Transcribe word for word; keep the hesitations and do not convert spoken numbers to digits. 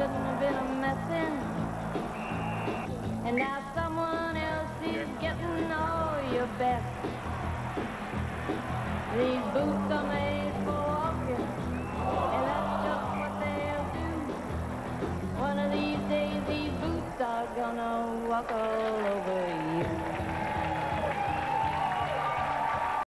shouldn't have been a messin'. And now someone else is getting all your best. These boots are made for walking, and that's just what they'll do. One of these days, these boots are gonna walk all over you.